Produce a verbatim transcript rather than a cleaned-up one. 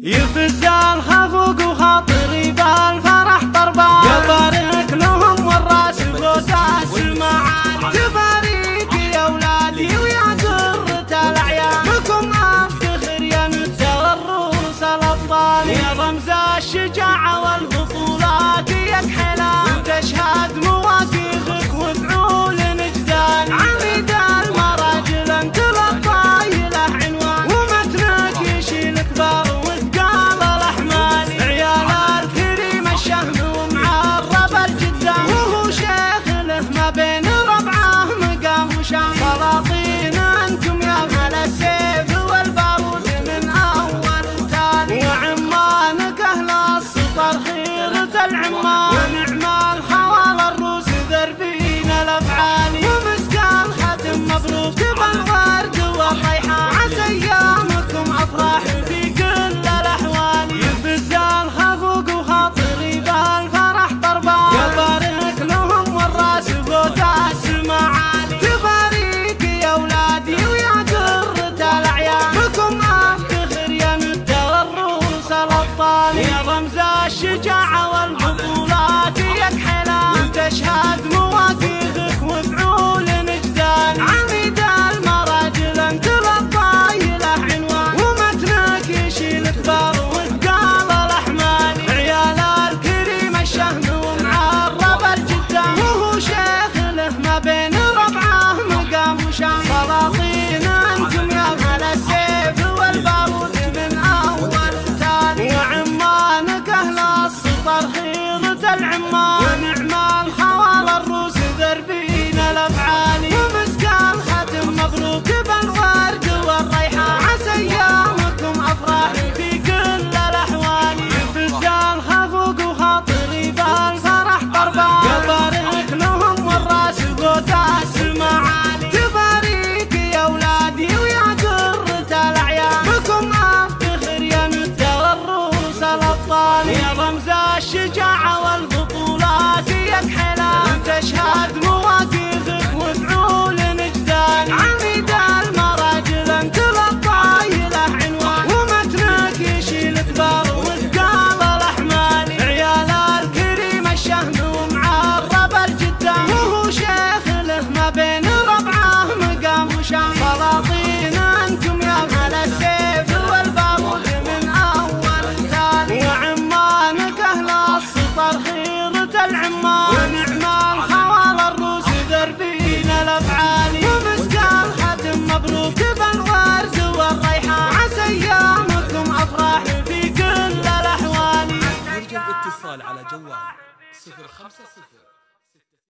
يفز الخفوق وخاطري بالفرح طربان، يبارك لهم والراس بوداس المعالي، تباريك يا اولادي ويا قرة الاعيان، بكم افتخر يا مدة الروس الابطال، يا رمز الشجاعة والبطولات ياك حلال، تشهد مواقفك وفعول نجدان، عميد المراجل انت للطايله عنوان، ومتنك يشيل كبار وثقال الاحمال، عيال الكريم الشهم ومعرب الجدان، وهو شيخ له ما بين ربعه مقام وشان، سلاطين انتم يا مال السيف والبارود من اول تالي، وعمانك اهل السطر خيرة العمان، ونعم الحوال الروس ذربين الافعال، ومسكان ختم مبروك بالورد والريحان، عسى ايامكم افراح في كل الاحوال، يفز الخفوق وخاطري بالفرح طربان، يبارك لهم والراس بوداس المعالي، تباريك يا اولادي ويا قرة الاعيان، بكم افتخر يا مدة الروس الابطال، يا رمز الشجاعة والبطولات ياك حلال، تشهد مواقفك وفعول نجدان، عميد المراجل انت للطايله عنوان، ومتنك يشيل كبار وثقال الاحمال، عيال الكريم الشهم ومعرب الجدان، وهو شيخ له ما بين ربعه مقام وشان، سلاطين انتم يا مال السيف والبارود من اول تالي، وعمانك اهل السطر خيرة العمان، ونعم الحوال الروس ذربين الافعال، ومسكان ختم مبروك بالورد والريحان، عسى ايامكم افراح في كل الاحوال، يفز الخفوق وخاطري بالفرح طربان، يبارك لهم والراس بوداس المعالي، تباريك يا اولادي ويا قرة الاعيان، بكم افتخر يا مدة الروس الابطال، يا رمز الشجاعة والبطولات ياك حلال، تشهد مواقفك وفعول نجدان، عميد المراجل انت للطايله عنوان، ومتنك يشيل كبار وثقال الاحمال، عيال الكريم الشهم ومعرب الجدان، وهو شيخ له ما بين ربعه مقام وشان، سلاطين انتم يا مال السيف والبارود من اول تالي، وعمانك اهل السطر خيرة العمان، ونعم الحوال الروس ذربين الافعال، ومسكان ختم مبروك بالورد والريحان، عسى ايامكم افراح في كل الاحوال. يرجى الاتصال على جوال صفر خمسة صفر